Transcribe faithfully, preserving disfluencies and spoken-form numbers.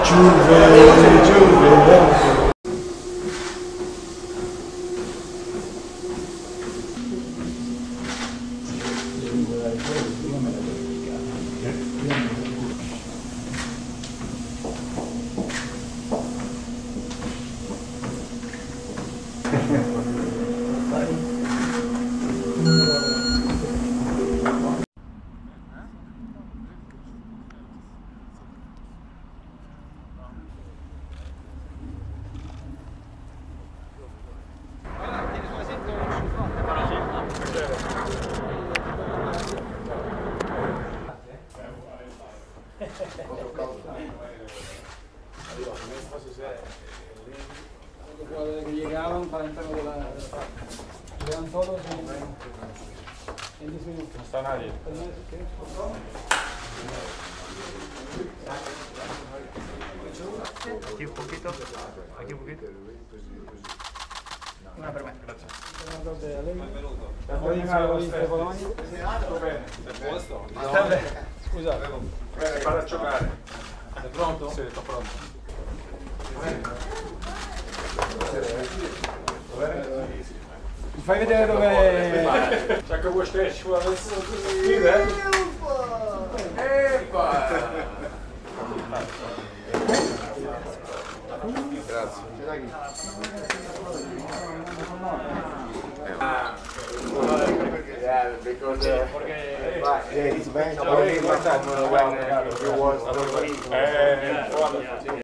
Juve, Juve. Los jugadores que llegaban para entrar de la, de la llegan solos en, en diez minutos. No está nadie. Aquí un poquito, aquí un poquito. Una per me, grazie. Scusate. Bene, vado a giocare. Sei pronto? Sì, sto pronto. Mi fai vedere dove... C'è che vuoi stare, ci vuole adesso così. Epa! Grazie. Yeah, because uh, yeah, his bench, when he was, Eh,